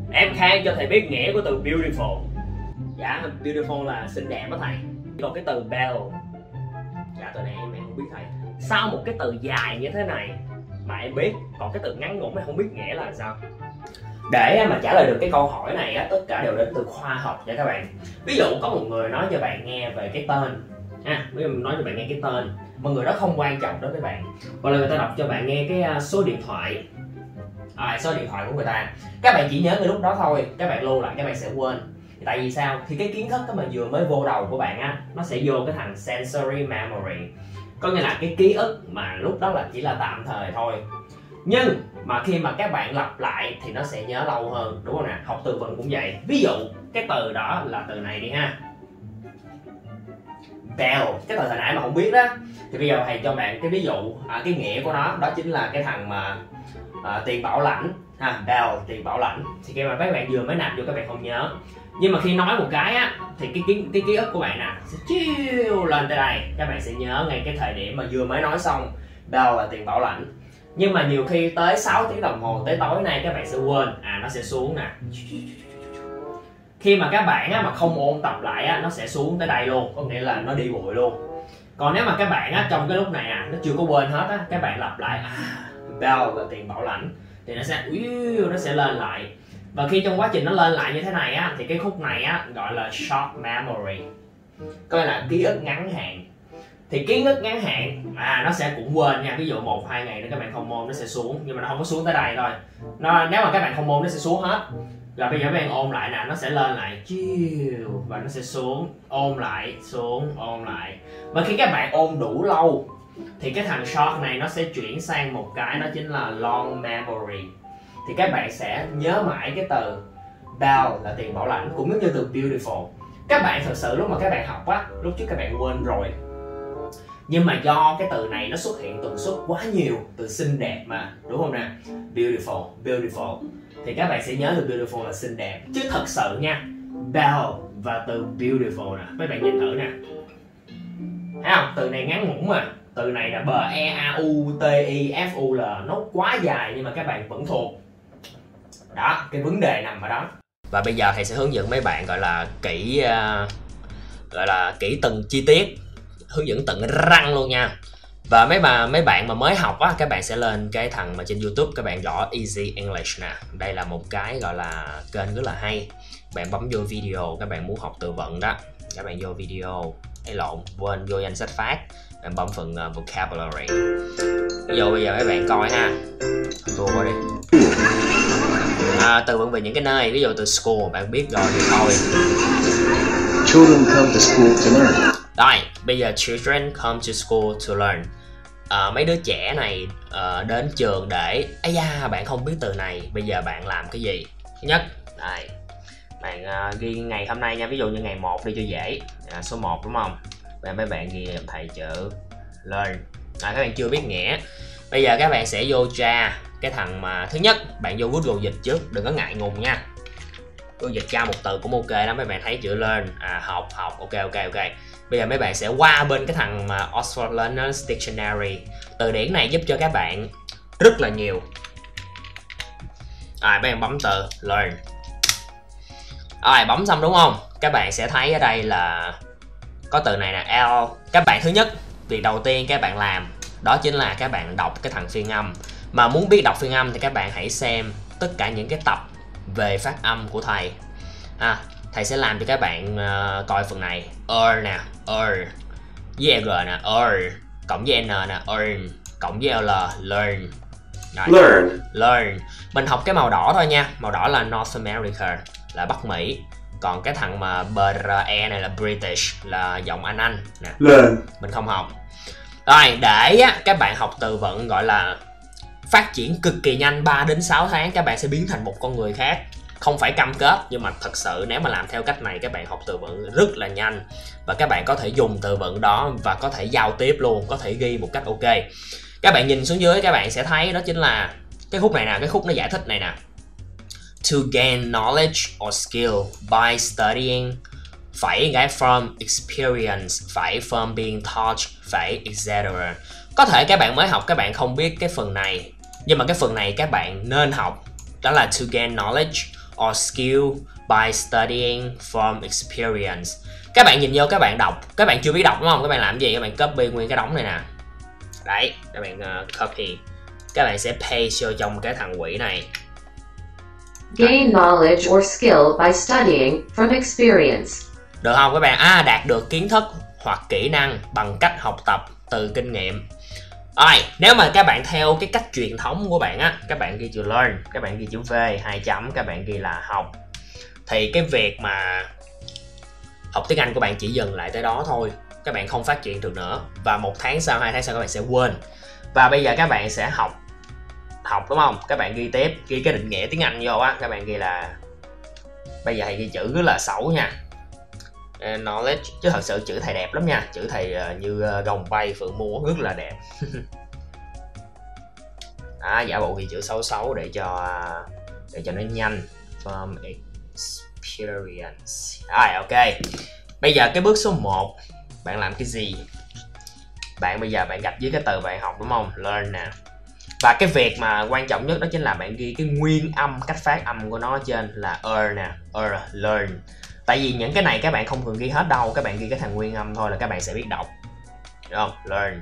Em Khang cho thầy biết nghĩa của từ beautiful. Dạ, beautiful là xinh đẹp đó thầy. Còn cái từ belle, dạ từ này em không biết thầy. Sao một cái từ dài như thế này mà em biết, còn cái từ ngắn ngủn em không biết nghĩa là sao? Để mà trả lời được cái câu hỏi này á, tất cả đều đến từ khoa học nha các bạn. Ví dụ có một người nói cho bạn nghe về cái tên ha, ví dụ nói cho bạn nghe cái tên mà người đó không quan trọng đối với bạn, hoặc là người ta đọc cho bạn nghe cái số điện thoại, số điện thoại của người ta, các bạn chỉ nhớ ngay lúc đó thôi, các bạn lưu lại các bạn sẽ quên. Tại vì sao? Thì cái kiến thức đó mà vừa mới vô đầu của bạn á, nó sẽ vô cái thằng sensory memory, có nghĩa là cái ký ức mà lúc đó là chỉ là tạm thời thôi. Nhưng mà khi mà các bạn lặp lại thì nó sẽ nhớ lâu hơn, đúng không nè? Học từ vựng cũng vậy. Ví dụ cái từ đó là từ này đi ha, bell, cái từ hồi nãy mà không biết đó, thì bây giờ thầy cho bạn cái ví dụ, cái nghĩa của nó đó chính là cái thằng mà tiền bảo lãnh ha, bell, tiền bảo lãnh. Thì khi mà các bạn vừa mới nạp vô các bạn không nhớ, nhưng mà khi nói một cái á thì cái ký ức của bạn nè sẽ chiêu lên tới đây, các bạn sẽ nhớ ngay cái thời điểm mà vừa mới nói xong bell là tiền bảo lãnh. Nhưng mà nhiều khi tới 6 tiếng đồng hồ tới tối nay các bạn sẽ quên, nó sẽ xuống nè. Khi mà các bạn á, mà không ôn tập lại á, nó sẽ xuống tới đây luôn, có nghĩa là nó đi bụi luôn. Còn nếu mà các bạn á, trong cái lúc này nó chưa có quên hết á, các bạn lặp lại bell là tiền bảo lãnh thì nó sẽ lên lại. Và khi trong quá trình nó lên lại như thế này á, thì cái khúc này á gọi là short memory, coi là ký ức ngắn hạn. Thì ký ức ngắn hạn nó sẽ cũng quên nha. Ví dụ 1-2 ngày nữa các bạn không ôn nó sẽ xuống, nhưng mà nó không có xuống tới đây thôi. Nếu mà các bạn không ôn nó sẽ xuống hết. Rồi bây giờ các bạn ôn lại nè, nó sẽ lên lại chiều và nó sẽ xuống, ôn lại, xuống, ôn lại. Và khi các bạn ôn đủ lâu thì cái thằng short này nó sẽ chuyển sang một cái, đó chính là long memory. Thì các bạn sẽ nhớ mãi cái từ bell là tiền bảo lãnh, cũng giống như từ beautiful. Các bạn thật sự lúc mà các bạn học á, lúc trước các bạn quên rồi, nhưng mà do cái từ này nó xuất hiện tần suất quá nhiều, từ xinh đẹp mà, đúng không nè? Beautiful thì các bạn sẽ nhớ từ beautiful là xinh đẹp. Chứ thật sự nha, bell và từ beautiful nè, mấy bạn nhìn thử nè, thấy không? Từ này ngắn ngủn mà, từ này là beautiful, nó quá dài nhưng mà các bạn vẫn thuộc. Đó, cái vấn đề nằm ở đó. Và bây giờ thầy sẽ hướng dẫn mấy bạn gọi là kỹ từng chi tiết, hướng dẫn tận răng luôn nha. Và mấy bạn mà mới học á, các bạn sẽ lên cái thằng mà trên YouTube, các bạn gõ Easy English nè. Đây là một cái gọi là kênh rất là hay. Bạn bấm vô video, các bạn muốn học từ vựng đó, các bạn vô video, quên vô danh sách phát, bạn bấm phần vocabulary. Ví dụ bây giờ mấy bạn coi ha, vô qua đi. Từ vựng về những cái nơi, ví dụ từ school, bạn biết rồi thì thôi. Children come to school to learn. Rồi, bây giờ children come to school to learn. Mấy đứa trẻ này đến trường để... bạn không biết từ này, bây giờ bạn làm cái gì? Thứ nhất, đây, bạn ghi ngày hôm nay nha, ví dụ như ngày 1 đi cho dễ, số 1 đúng không? Mấy bạn ghi thầy chữ learn. Các bạn chưa biết nghĩa. Bây giờ các bạn sẽ vô tra cái thằng mà thứ nhất, bạn vô Google dịch trước, đừng có ngại ngùng nha. Google dịch tra một từ cũng ok lắm, mấy bạn thấy chữ learn, học, ok. Bây giờ mấy bạn sẽ qua bên cái thằng mà Oxford Learners Dictionary. Từ điển này giúp cho các bạn rất là nhiều. Mấy bạn bấm từ learn. Bấm xong đúng không? Các bạn sẽ thấy ở đây là có từ này nè, L. Các bạn thứ nhất, việc đầu tiên các bạn làm đó chính là các bạn đọc cái thằng phiên âm. Mà muốn biết đọc phiên âm thì các bạn hãy xem tất cả những cái tập về phát âm của thầy. Thầy sẽ làm cho các bạn coi phần này. Nè, với G nè, cộng với N nè, cộng với L, learn. Rồi, learn. Mình học cái màu đỏ thôi nha. Màu đỏ là North America, là Bắc Mỹ. Còn cái thằng mà BRE này là British, là giọng Anh nè. Learn. Mình không học. Rồi, để các bạn học từ vựng gọi là phát triển cực kỳ nhanh, 3 đến 6 tháng các bạn sẽ biến thành một con người khác. Không phải cam kết, nhưng mà thật sự nếu mà làm theo cách này các bạn học từ vựng rất là nhanh. Và các bạn có thể dùng từ vựng đó và có thể giao tiếp luôn, có thể ghi một cách ok. Các bạn nhìn xuống dưới các bạn sẽ thấy đó chính là cái khúc này nè, cái khúc nó giải thích này nè. To gain knowledge or skill by studying, phải get from experience, phải from being taught, phải etc. Có thể các bạn mới học các bạn không biết cái phần này, nhưng mà cái phần này các bạn nên học. Đó là to gain knowledge or skill by studying from experience. Các bạn nhìn vô, các bạn đọc, các bạn chưa biết đọc đúng không? Các bạn làm gì? Các bạn copy nguyên cái đống này nè. Đấy, các bạn copy. Các bạn sẽ paste vô trong cái thằng quỷ này. Gain knowledge or skill by studying from experience. Được không các bạn? Đạt được kiến thức hoặc kỹ năng bằng cách học tập từ kinh nghiệm. Rồi, nếu mà các bạn theo cái cách truyền thống của bạn á, các bạn ghi chữ learn, các bạn ghi chữ V 2 chấm, các bạn ghi là học, thì cái việc mà học tiếng Anh của bạn chỉ dừng lại tới đó thôi. Các bạn không phát triển được nữa. Và 1 tháng sau, 2 tháng sau các bạn sẽ quên. Và bây giờ các bạn sẽ học đúng không? Các bạn ghi tiếp, ghi cái định nghĩa tiếng Anh vô á, các bạn ghi là, bây giờ thầy ghi chữ rất là xấu nha, knowledge, chứ thật sự chữ thầy đẹp lắm nha, chữ thầy như gồng bay phượng múa, rất là đẹp. Giả bộ ghi chữ xấu để cho nó nhanh. From experience. Rồi, ok. Bây giờ cái bước số 1 bạn làm cái gì? Bây giờ bạn gạch dưới cái từ bạn học đúng không? Learn nè. Và cái việc mà quan trọng nhất đó chính là bạn ghi cái nguyên âm, cách phát âm của nó ở trên là nè, learn. Tại vì những cái này các bạn không thường ghi hết đâu, các bạn ghi cái thằng nguyên âm thôi là các bạn sẽ biết đọc. Được không?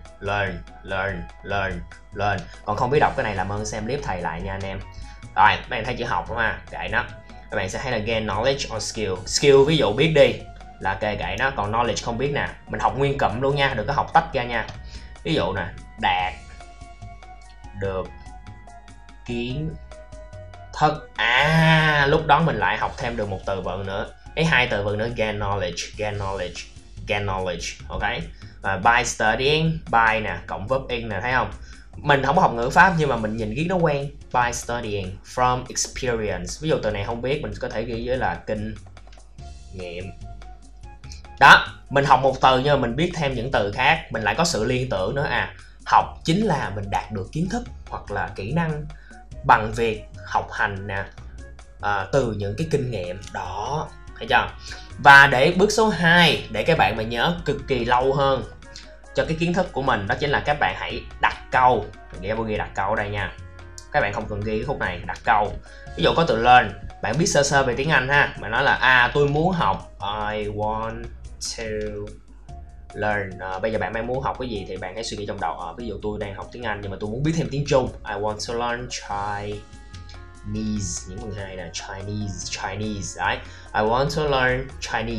Learn. Còn không biết đọc cái này làm ơn xem clip thầy lại nha anh em. Rồi, các bạn thấy chữ học đúng không? Kệ nó. Các bạn sẽ thấy là gain knowledge or skill. Skill ví dụ biết đi là kệ nó, còn knowledge không biết nè. Mình học nguyên cụm luôn nha, đừng có học tách ra nha. Ví dụ nè, đạt được kiến thức. Lúc đó mình lại học thêm được một từ vựng nữa, 2 từ vựng nữa, gain knowledge. Ok. Và by studying, by nè cộng verb in nè, thấy không? Mình không có học ngữ pháp nhưng mà mình nhìn viết nó quen. By studying from experience. Ví dụ từ này không biết, mình có thể ghi với là kinh nghiệm. Đó, mình học một từ nhưng mà mình biết thêm những từ khác, mình lại có sự liên tưởng nữa. Học chính là mình đạt được kiến thức hoặc là kỹ năng bằng việc học hành nè, từ những cái kinh nghiệm đó, thấy chưa? Và để bước số 2 để các bạn mà nhớ cực kỳ lâu hơn cho cái kiến thức của mình, đó chính là các bạn hãy đặt câu. Mình ghi đặt câu ở đây nha, các bạn không cần ghi cái khúc này, đặt câu. Ví dụ có từ learn, bạn biết sơ sơ về tiếng Anh ha, bạn nói là tôi muốn học, I want to learn. Bây giờ bạn đang muốn học cái gì thì bạn hãy suy nghĩ trong đầu. Ví dụ tôi đang học tiếng Anh nhưng mà tôi muốn biết thêm tiếng Trung, I want to learn Chinese. Những từ này là Chinese. Đấy, I want to learn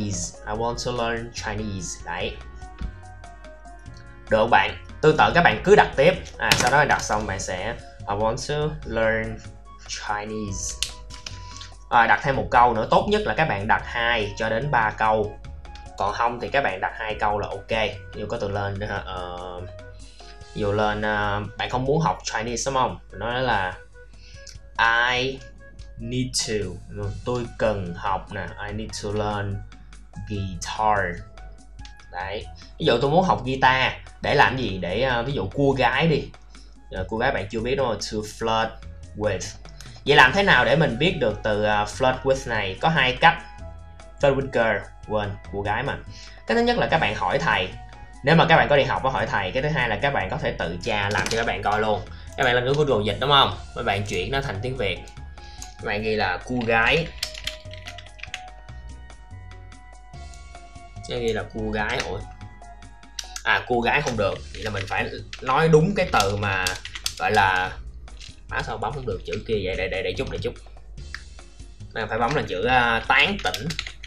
Chinese. Đấy, được bạn. Tương tự các bạn cứ đặt tiếp. Sau đó bạn đặt xong bạn sẽ I want to learn Chinese. Đặt thêm một câu nữa, tốt nhất là các bạn đặt 2 cho đến 3 câu. Còn không thì các bạn đặt 2 câu là ok. Ví dụ có từ lên nữa ha. Ví dụ lên bạn không muốn học Chinese đúng không? Mình nói là I need to, tôi cần học nè, I need to learn guitar. Đấy, ví dụ tôi muốn học guitar để làm gì? Để ví dụ cua gái đi. Cua gái bạn chưa biết đúng không? To flirt with. Vậy làm thế nào để mình biết được từ flirt with này? Có 2 cách. Flirt with girl, quên, cua gái mà. Cái thứ nhất là các bạn hỏi thầy. Nếu mà các bạn có đi học có hỏi thầy. Cái thứ hai là các bạn có thể tự tra làm cho các bạn coi luôn. Các bạn là người của đồ dịch đúng không? Các bạn chuyển nó thành tiếng Việt. Các bạn ghi là cua gái. Cái ghi là cua gái. Ủa, cua gái không được, vậy là mình phải nói đúng cái từ mà gọi là sao bấm không được chữ kia vậy. Để chút phải bấm là chữ tán tỉnh.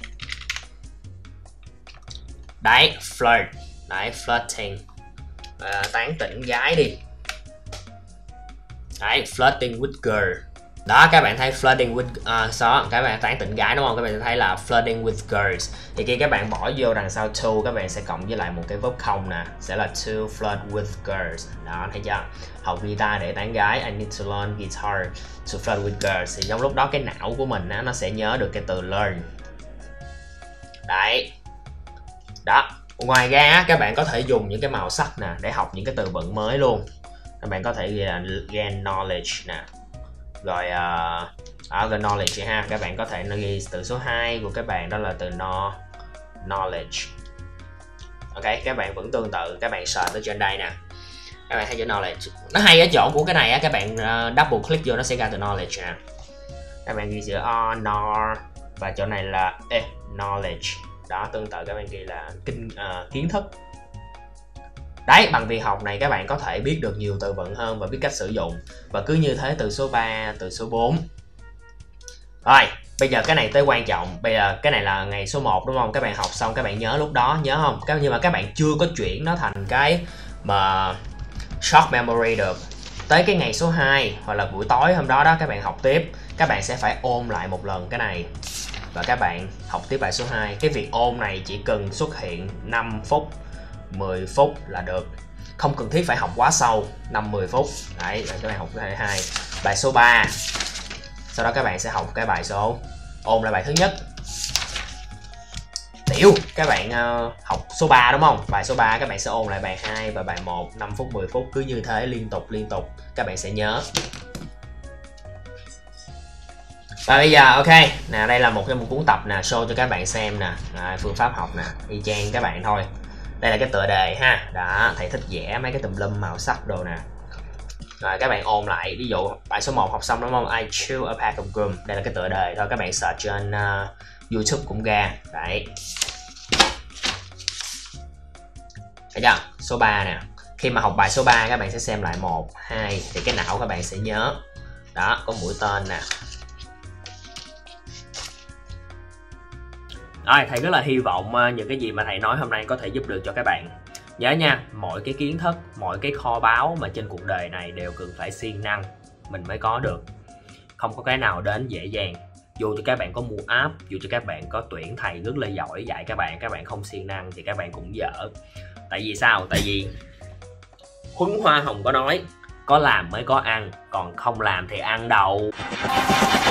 Đấy, flirt. Đấy, flirting. Tán tỉnh gái đi. Đấy, flirting with girl. Đó, các bạn thấy flirting with các bạn tán tỉnh gái đúng không? Các bạn thấy là flirting with girls. Thì khi các bạn bỏ vô đằng sau to, các bạn sẽ cộng với lại một cái verb không nè, sẽ là to flirt with girls. Đó, thấy chưa? Học guitar để tán gái, I need to learn guitar to flirt with girls. Thì trong lúc đó cái não của mình nó sẽ nhớ được cái từ learn. Đấy. Đó. Ngoài ra các bạn có thể dùng những cái màu sắc nè để học những cái từ vựng mới luôn. Các bạn có thể ghi là gain knowledge nè. Rồi gain knowledge ha, các bạn có thể ghi từ số 2 của các bạn đó là từ knowledge. Ok, các bạn vẫn tương tự, các bạn search ở trên đây nè. Các bạn thấy chữ knowledge. Nó hay ở chỗ của cái này á, các bạn double click vô nó sẽ ra từ knowledge nè. Các bạn ghi chữ O, Nor và chỗ này là E, knowledge. Đó, tương tự các bạn ghi là kiến thức. Đấy, bằng việc học này các bạn có thể biết được nhiều từ vựng hơn và biết cách sử dụng. Và cứ như thế từ số 3, từ số 4. Rồi, bây giờ cái này tới quan trọng. Bây giờ cái này là ngày số 1 đúng không? Các bạn học xong các bạn nhớ lúc đó, nhớ không? Nhưng mà các bạn chưa có chuyển nó thành cái mà short memory được. Tới cái ngày số 2 hoặc là buổi tối hôm đó các bạn học tiếp, các bạn sẽ phải ôn lại một lần cái này. Và các bạn học tiếp bài số 2. Cái việc ôn này chỉ cần xuất hiện 5 phút, 10 phút là được. Không cần thiết phải học quá sâu, 5-10 phút. Đấy, các bạn học bài 2. Bài số 3. Sau đó các bạn sẽ học cái bài số ôn lại bài thứ nhất. Tiểu, các bạn học số 3 đúng không? Bài số 3 các bạn sẽ ôn lại bài 2 và bài 1 5 phút 10 phút, cứ như thế liên tục các bạn sẽ nhớ. Và bây giờ ok, nè đây là một cuốn tập nè, show cho các bạn xem nè, phương pháp học nè, y chang các bạn thôi. Đây là cái tựa đề ha. Đó, thầy thích vẽ mấy cái tùm lum màu sắc đồ nè. Rồi các bạn ôn lại, ví dụ bài số 1 học xong đúng không? I chew a pack of gum. Đây là cái tựa đề thôi, các bạn search trên YouTube cũng ra. Đấy. Thấy chưa? Số 3 nè. Khi mà học bài số 3 các bạn sẽ xem lại 1, 2 thì cái não các bạn sẽ nhớ. Đó, có mũi tên nè. Rồi, thầy rất là hy vọng những cái gì mà thầy nói hôm nay có thể giúp được cho các bạn. Nhớ nha, mỗi cái kiến thức, mỗi cái kho báu mà trên cuộc đời này đều cần phải siêng năng mình mới có được. Không có cái nào đến dễ dàng. Dù cho các bạn có mua app, dù cho các bạn có tuyển thầy rất là giỏi dạy các bạn không siêng năng thì các bạn cũng dở. Tại vì sao? Tại vì Huấn Hoa Hồng có nói, có làm mới có ăn, còn không làm thì ăn đậu.